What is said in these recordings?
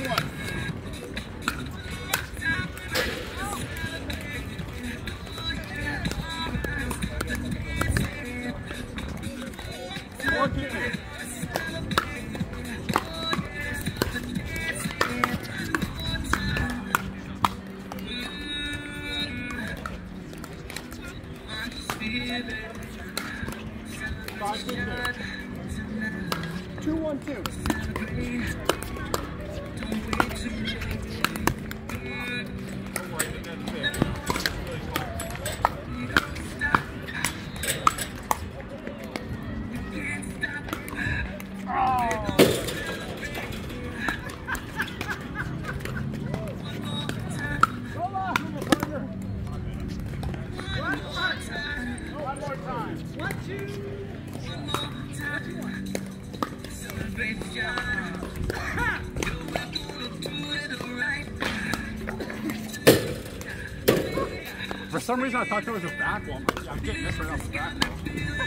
For some reason, I thought there was a back one. I'm getting this right off the back now.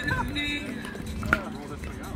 Roll this thing out.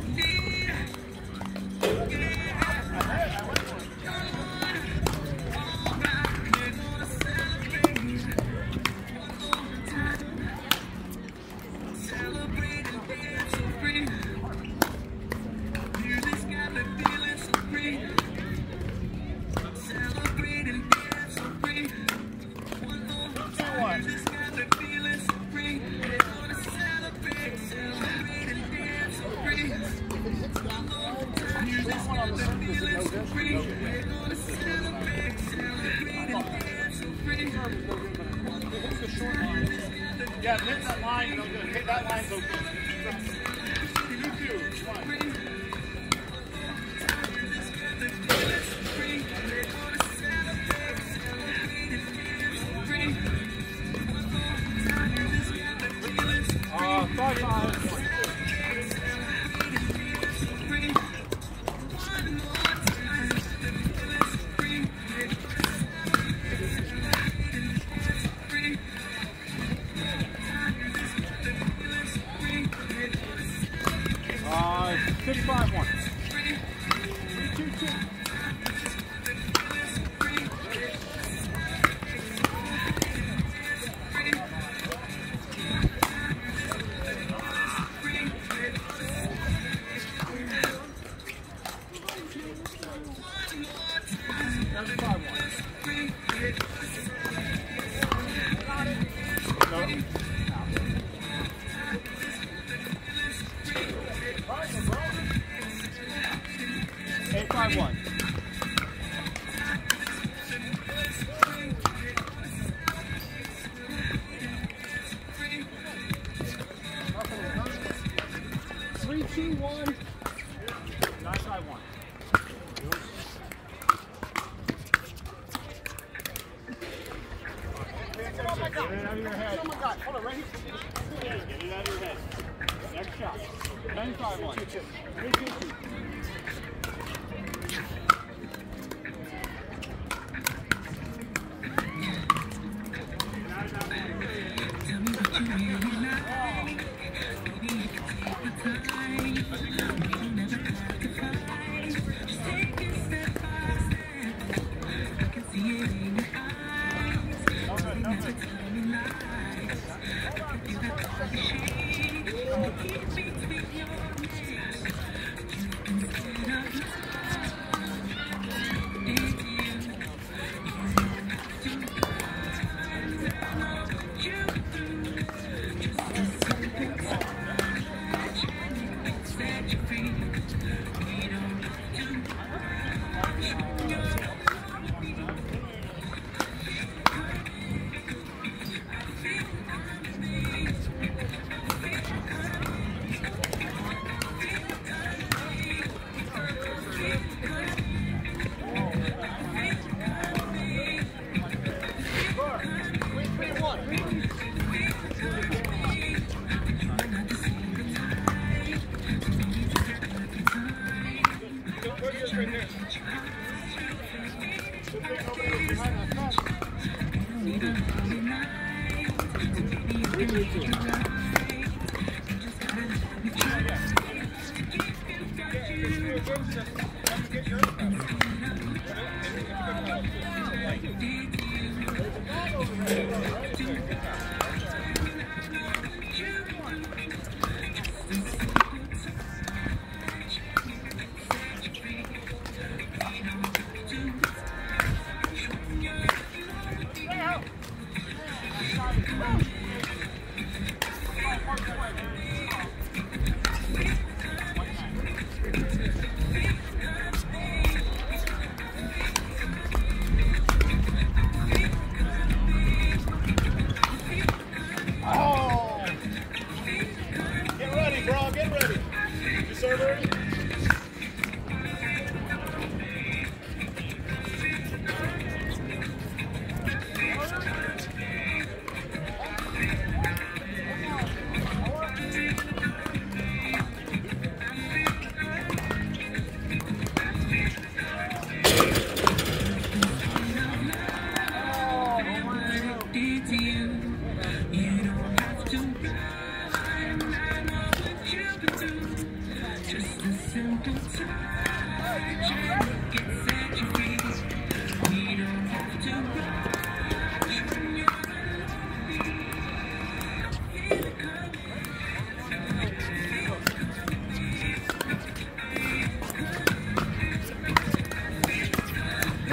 Yeah, hit that line, and I'm going to hit that line's okay. You too. Come on.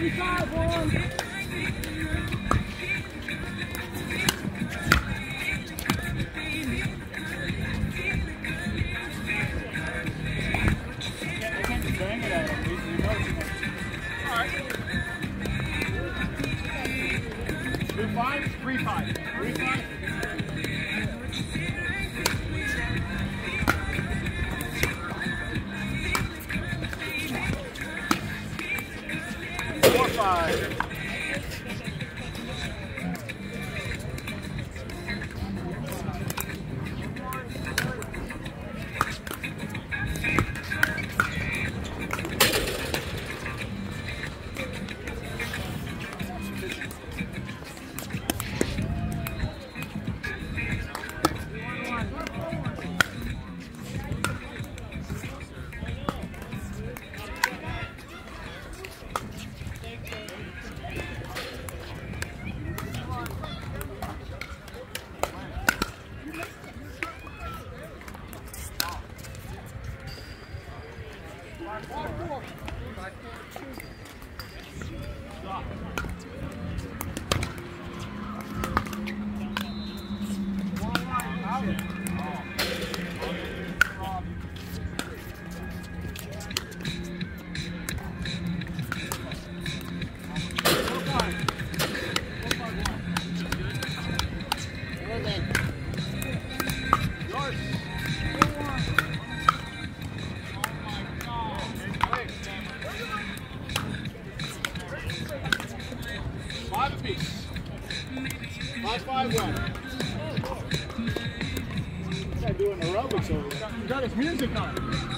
Got his music on.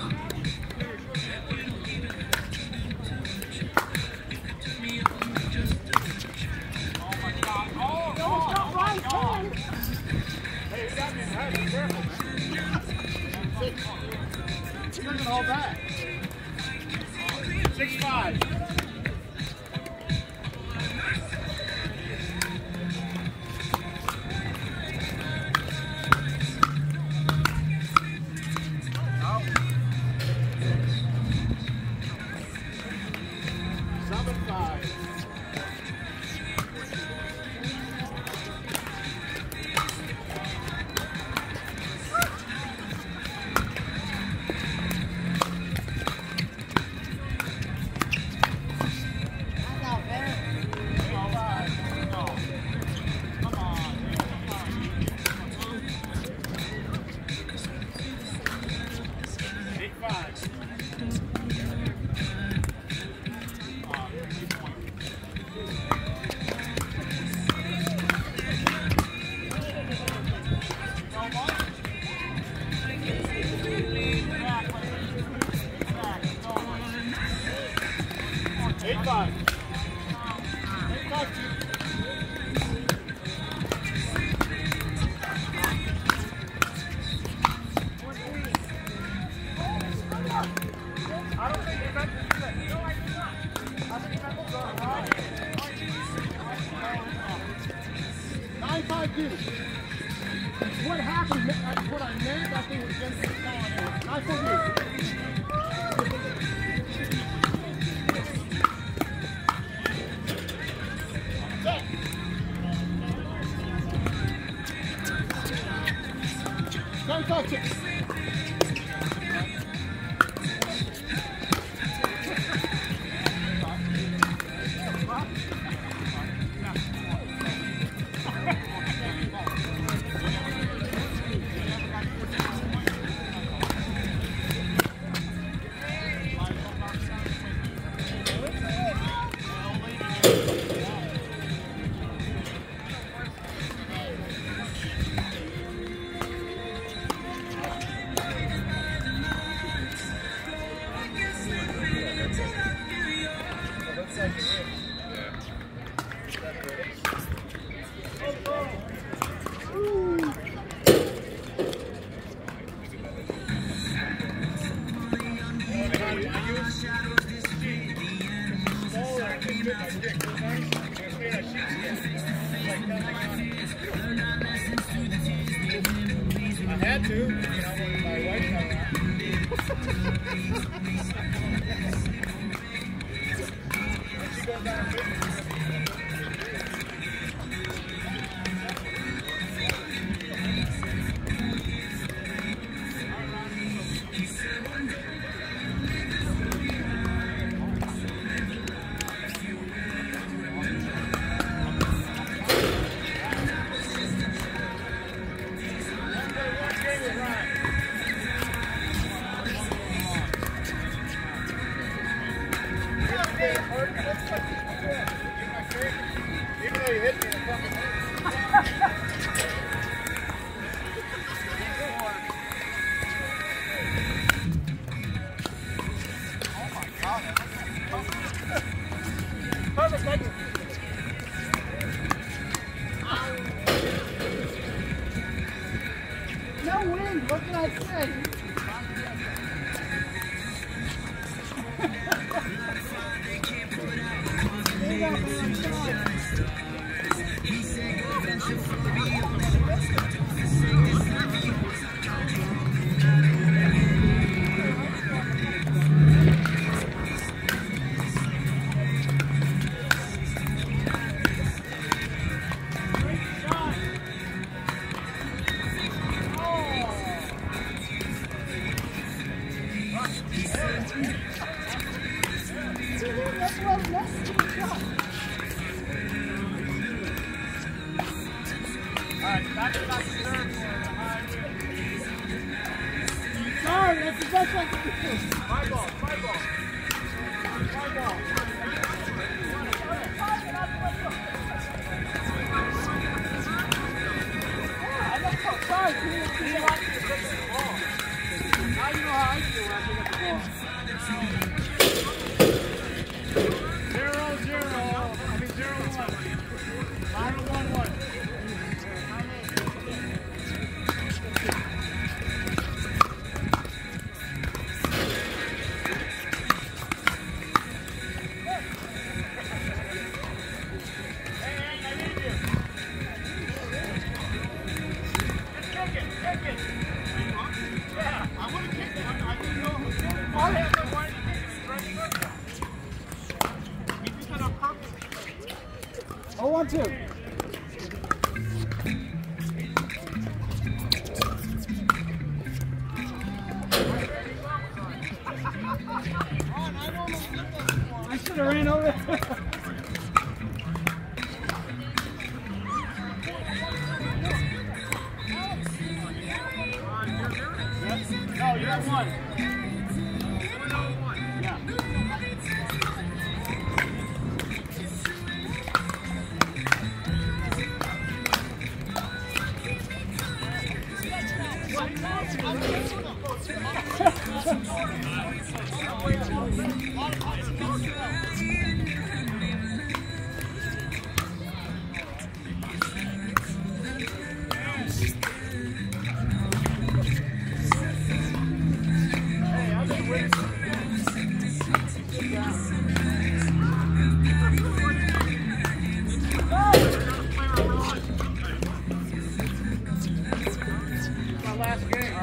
Oh my God. Oh, don't right hand. Hey, you got me in the head. Be careful, man. You're looking all back. 6'5". What happened, what I meant, that thing was against the car. Nice for you. Don't touch it. I had to, when my wife got around. Even though you hit me in the fucking head. Oh my God. Perfect, thank you. No wind, what can I say? Sorry, that's the best I can do. My ball, my ball. My ball. I don't know, sorry. Now you know how I feel when I pick up the ball. 0-0. I mean 0-1. Final 1-1. Oh, 1-2. I should have ran over there. No, you're at 1. Last game.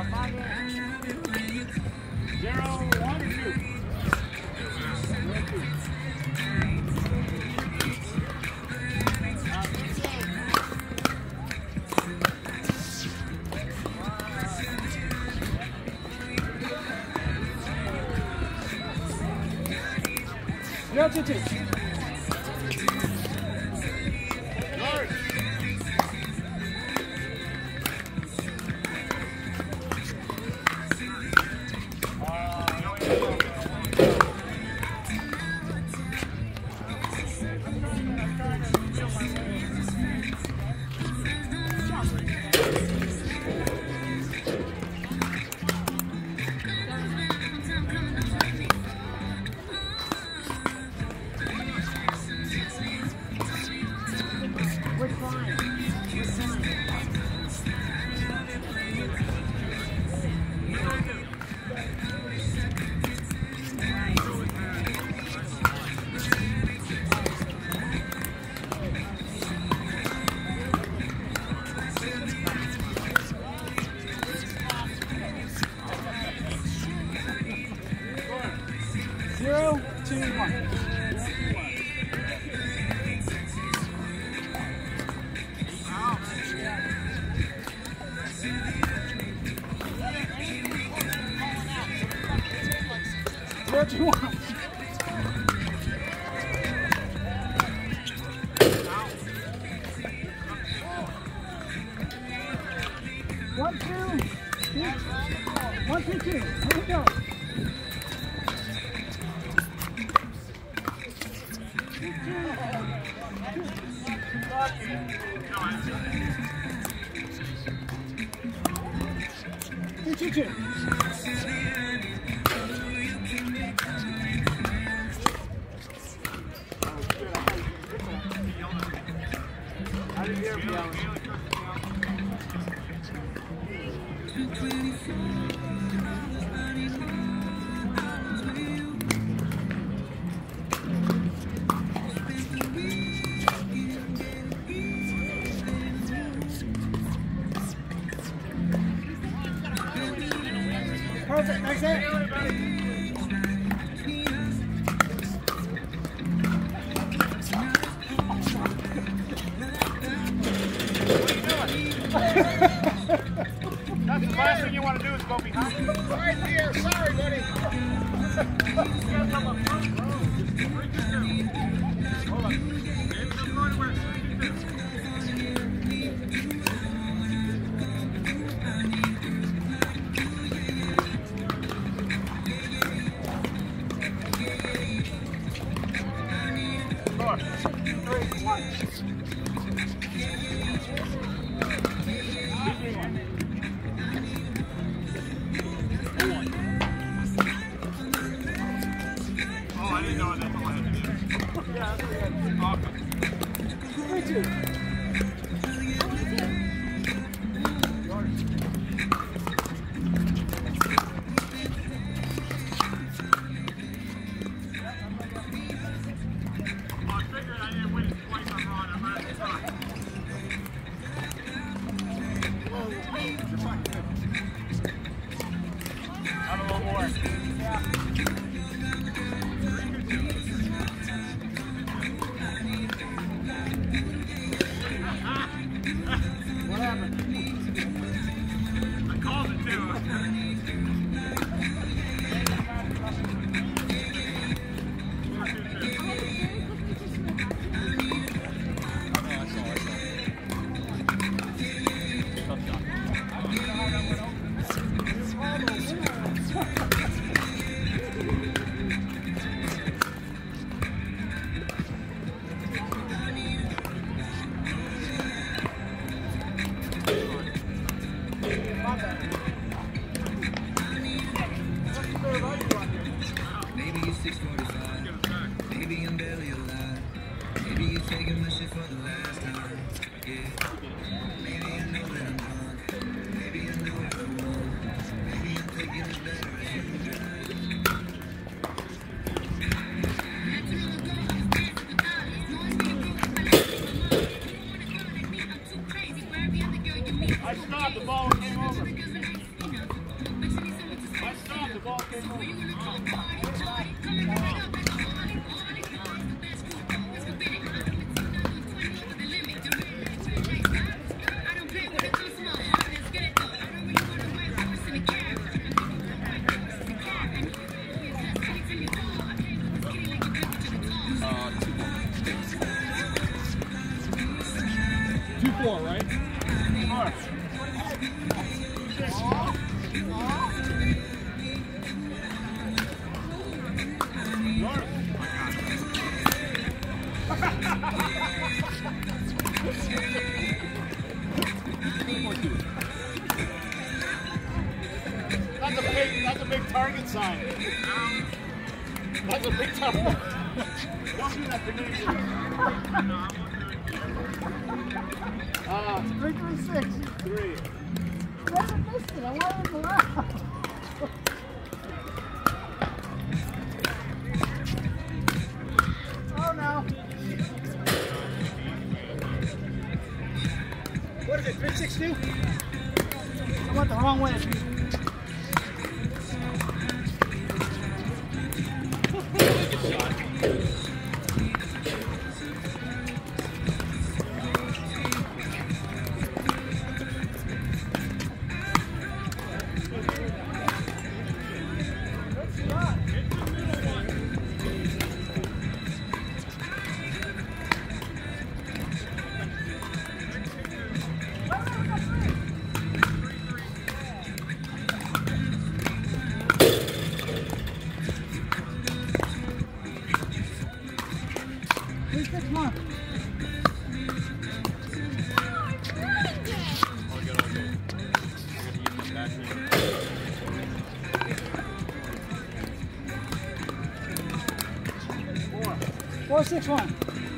0-1-2. Go 2-2. 2-2. I didn't hear him yelling. Perfect, that's it. That's the last thing you want to do is go behind him. Sorry, Pierre. Sorry, buddy. Hold on. Oh, I didn't know that's all I had to do. Yeah, that's what we had to do. Awesome. 3-2. I figured I didn't win it twice on Ron. I'm out of time. Have a little more. What happened? I called it too. Maybe it's 6:45. Maybe I'm barely alive. Maybe you're taking my shit for the last time. Yeah. Maybe I know that I'm drunk. Maybe I know what I want. Maybe I'm thinking it's better as you drive. I stopped, the ball came over. I stopped, the ball came over. That's a big target sign. That's a big target. Don't do that to me. 3-3-6. 3. Never missed it. I wanted to laugh. Oh no. What is it? 3-6-2? I went the wrong way. 3-6-1. Four, 6-1.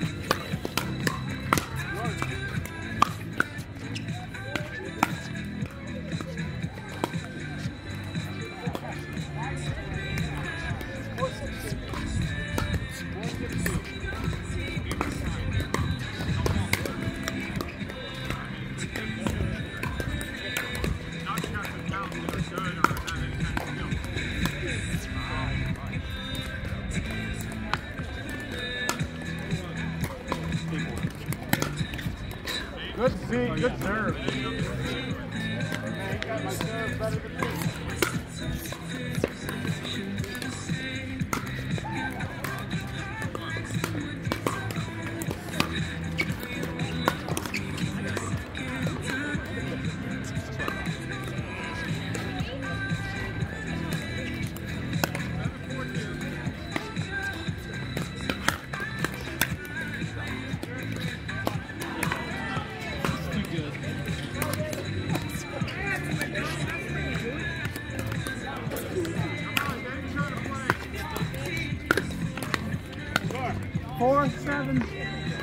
Good feet, good serve. Man, he got my serve better than me. Four, 7. 4-7.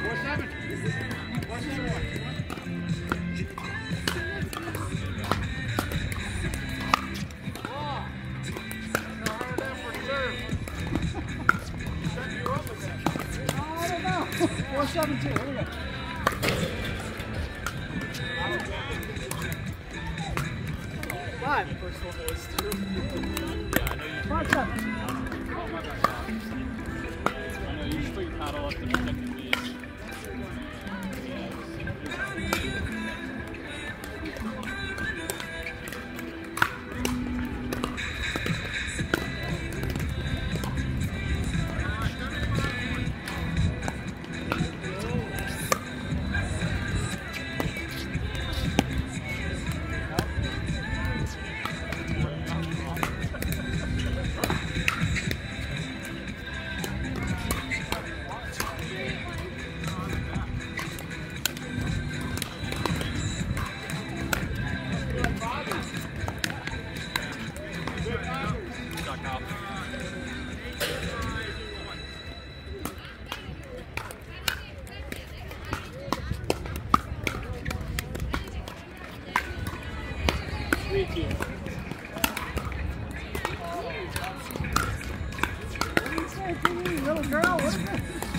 4-7-1. I don't know. 4-7-2. Here we go. Five. First one was 2. Yeah, I know you. 5-7. I know you still paddle up the second beach. Little girl, what is it?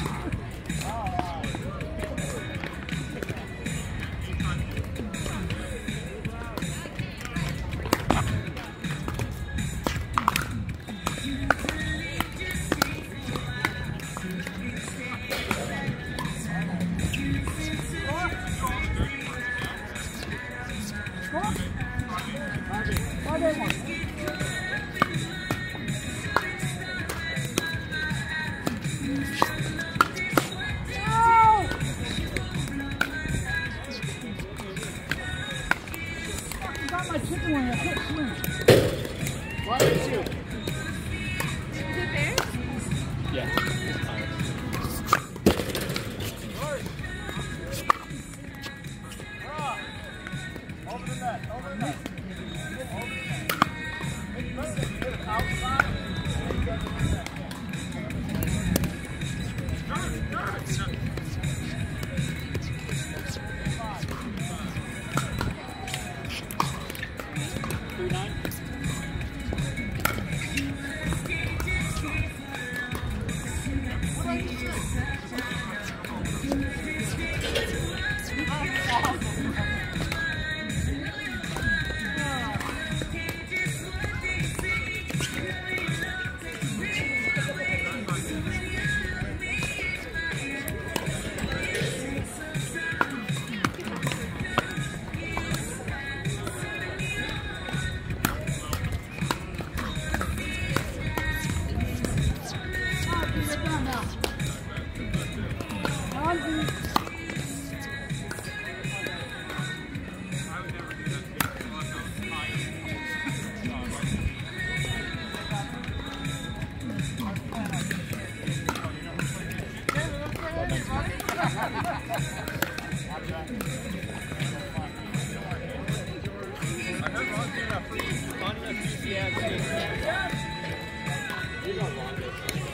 My chicken wing, I can't swim. 1-2. Yeah. Over the net, over the net. Over the net. Make sure that you hit it outside and you go to the net. heard Ron's doing that free finding that CCS. He's on longest.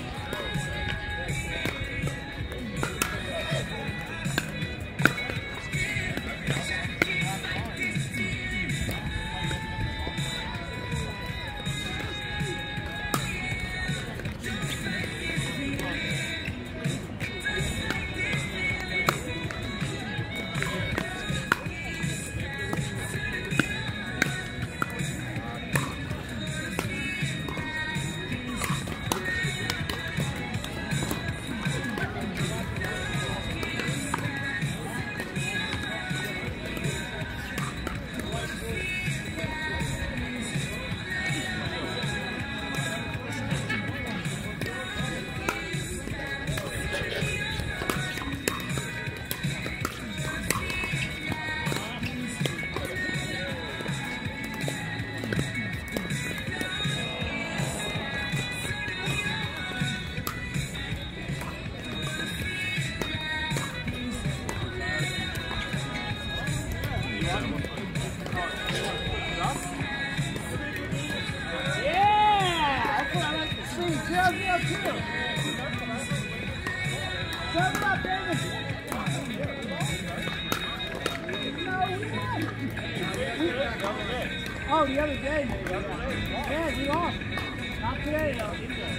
Oh, the other day, maybe. Yeah, he lost. Not today, though.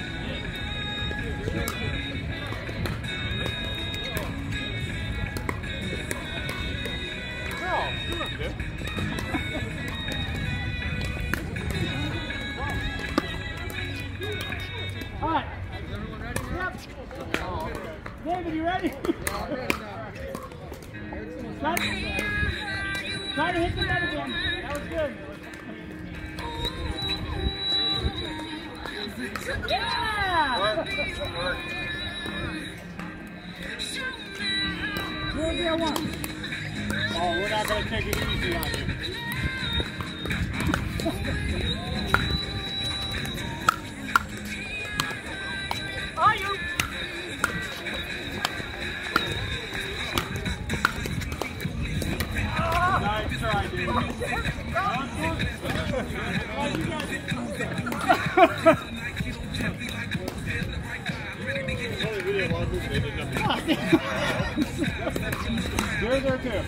All right. Is everyone ready? Yep. Oh, okay. David, you ready? Yeah, I'm ready now. Try to hit the net again. That was good. Yeah! 0-0-1. Oh, we're not going to take it easy on you. Are you? Nice try, dude. There's there too.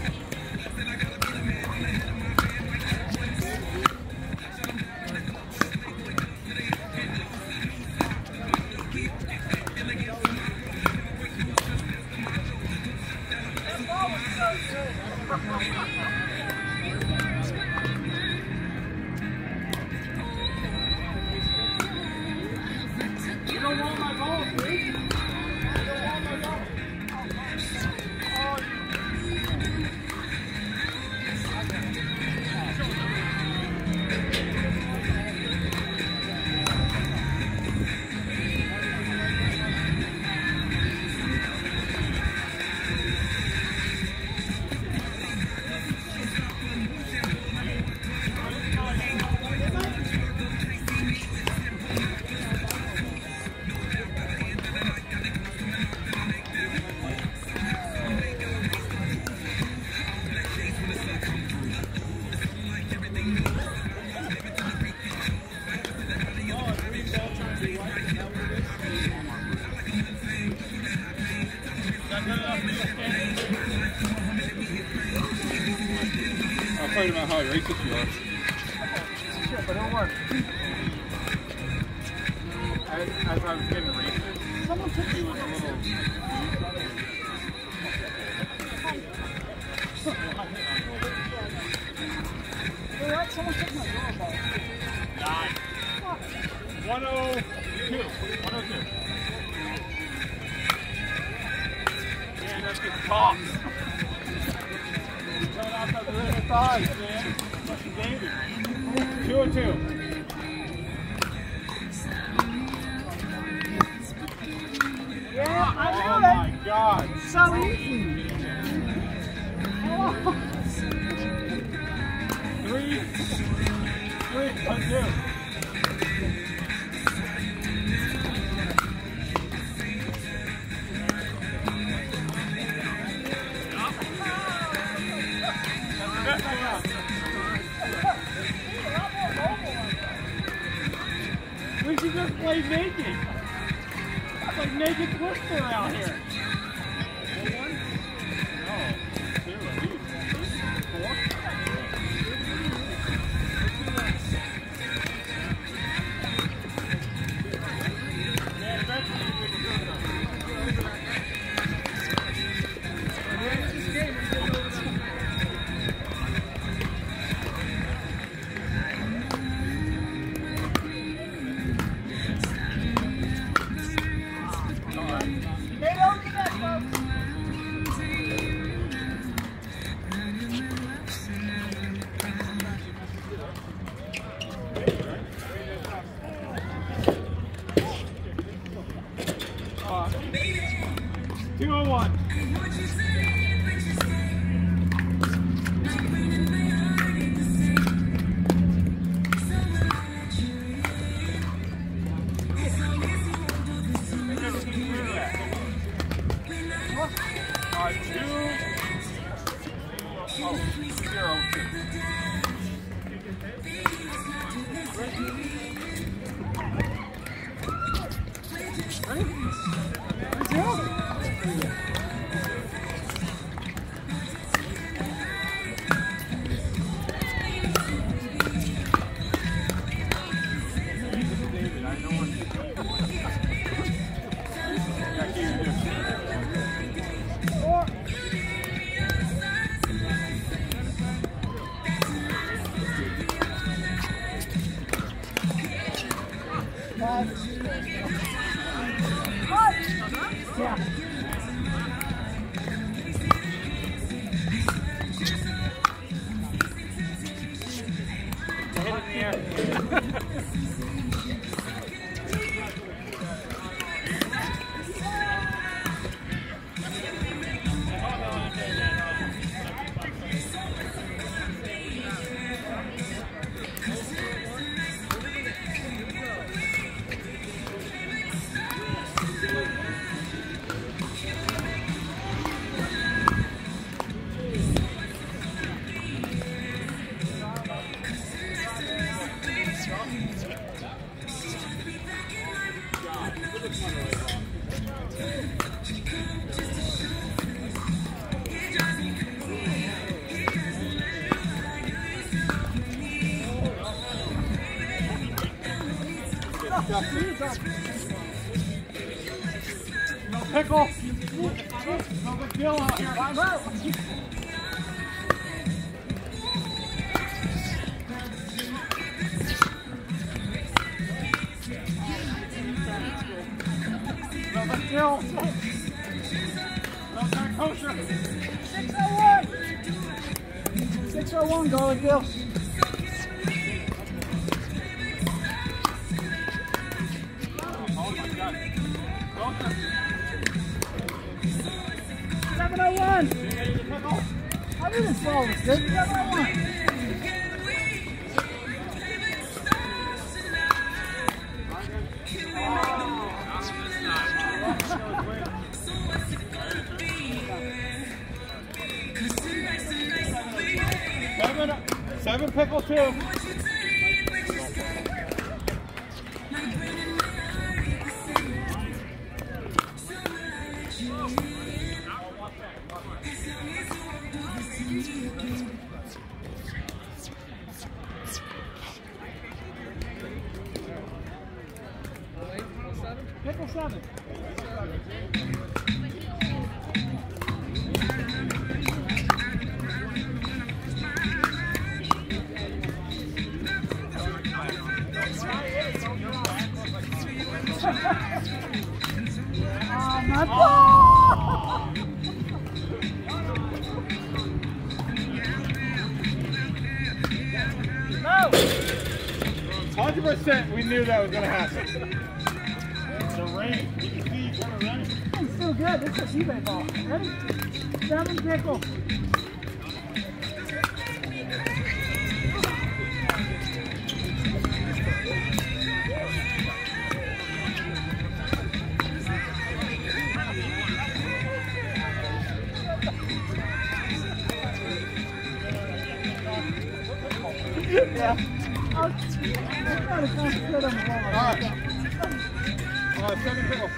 You don't want my ball, please. You don't want my ball. I'll tell you about how racist you are. Shit, but it'll work. As I was getting racist, Someone took he was a little... You're right, someone took my ball. 102. 102. Man, that's good talk. Right out the little thighs, man. Fucking David. 202. Yeah, I Oh knew my it. God. So easy. Oh. 3, 2. naked. It's like naked Twister out here. No pickle. No big deal out here. I'm out. No big deal. No kind of kosher. 601. 601, go with Bill. I knew this ball was good. 701. Seven pickle two. Pickle 7. No! 100% we knew that was going to happen. The rain. You can see it's going to rain. It's still good. This is a eBay ball. Ready? 7 pickle. Yeah. I'll try to concentrate on the ball. All right. Second pickle.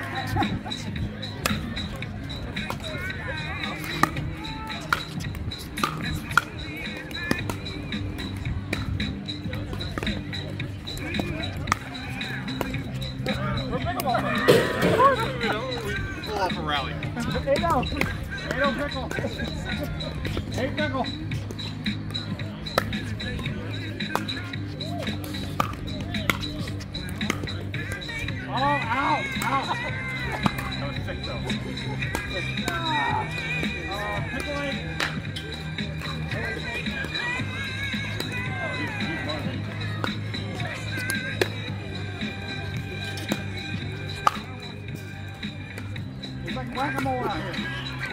Pull off a rally. 8-0. 8-0 pickle. 8 pickle. Oh, out, out. That was 6 though. Pickle 8. It's like whack-a-mole out here.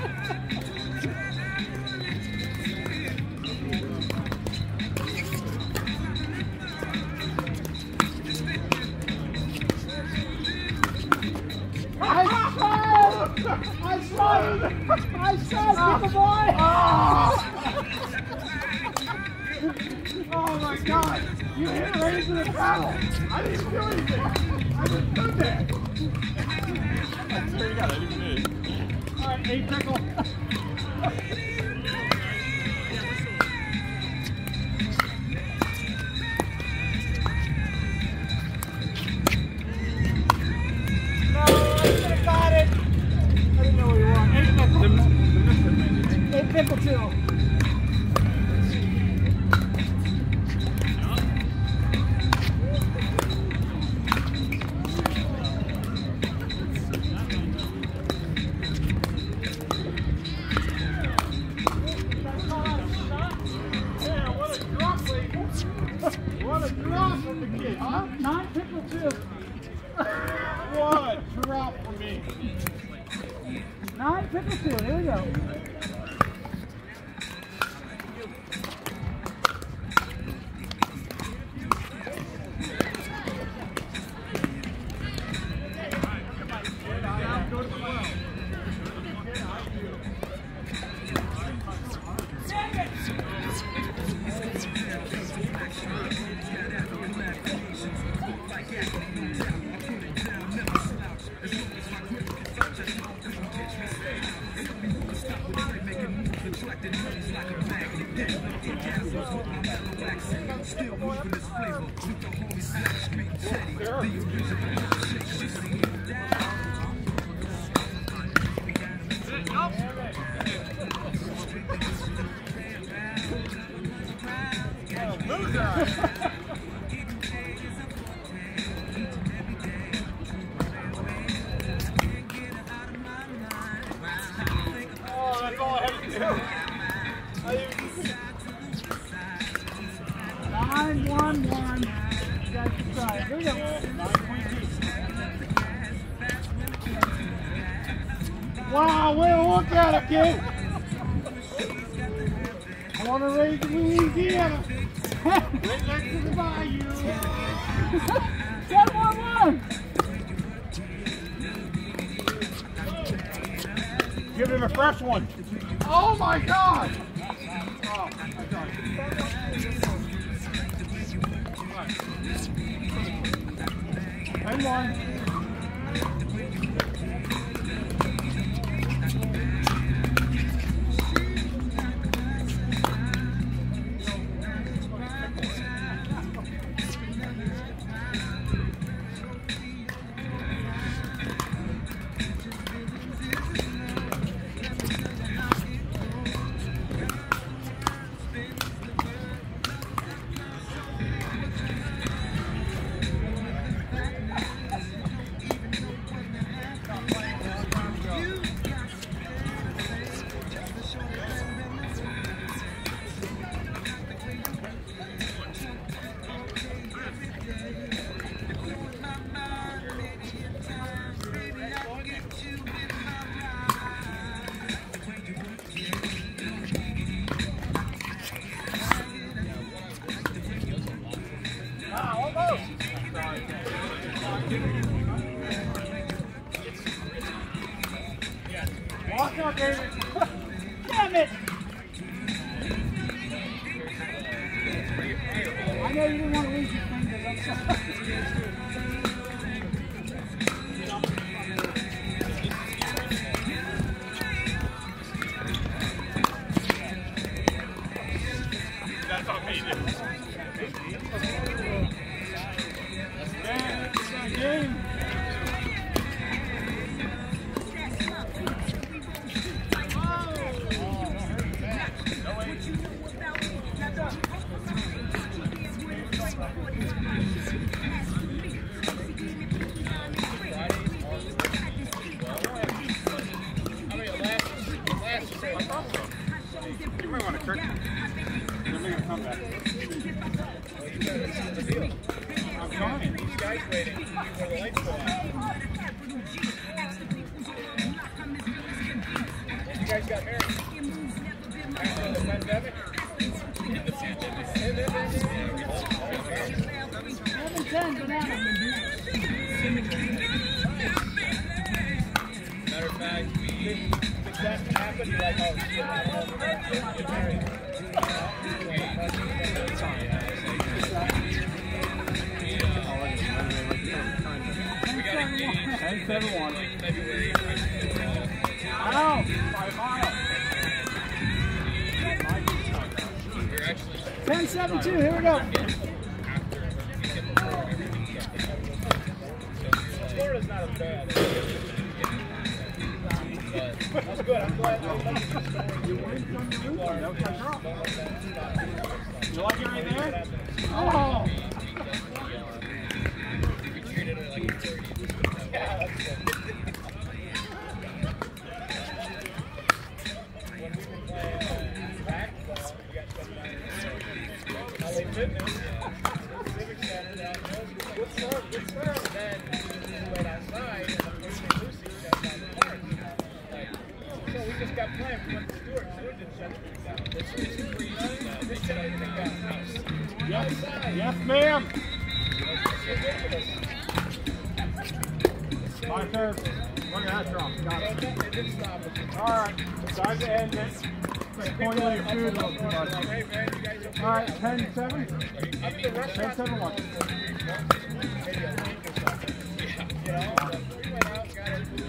I said, pickle boy! Oh my God! You hit it right into the paddle! I didn't do anything! I just stood there! There you go, I didn't do it. Alright, 8 pickle. No, I should have got it! I didn't know where you were. 8 pickle 2. What a drop from the kid, huh? 9 pickle 2. What a drop for me. 9 pickle 2. Here we go. Oh, that's all I had to do. 9-1-1. You guys can try it. Here we go. 9.2. Wow, way to look at it, kid. I want to raise Louisiana. Right next to the bayou. 10-1-1. Give him a fresh one. Oh my God! Oh, my God. 10-1. Walk out, David. Damn it! I know you didn't want to lose your fingers. I'm sorry. on back. I'm trying. These guys waiting before the lights go out. When you guys got married? After the pandemic? Matter of fact, if that happened, you're like, oh shit, I'm get married. We got engaged 10-7-1. February. Ow! By a mile. We're actually 10-7-2, here we go. Florida's not as bad. But that's good. I'm glad. You went from the roof. That was my drop. You like it right there? Oh! We treated it like a 30. Yeah, that's good. When we were playing racquetball, we got some LA Fitness, Civic Center down there. Good serve, good serve. Then we went outside and the first thing Lucy shut down the park. So we just got playing. We went to Stewart. Stewart didn't shut everything down. They shut everything down. Yes, yes ma'am. It's ridiculous. My turn. Look at that drop. Got it. It didn't stop us. Alright, time to end it. Point your food a little too much. Hey man, you guys okay? Alright, 10-7. I'm in the restaurant. 10-7-1. Maybe a week or something. You know, we went out, got our food.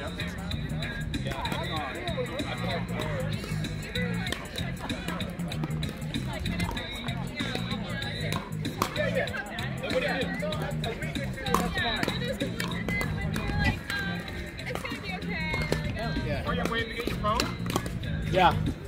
Yeah. What do you do? A week or two, that's fine. Oh, you waiting to get your phone? Yeah.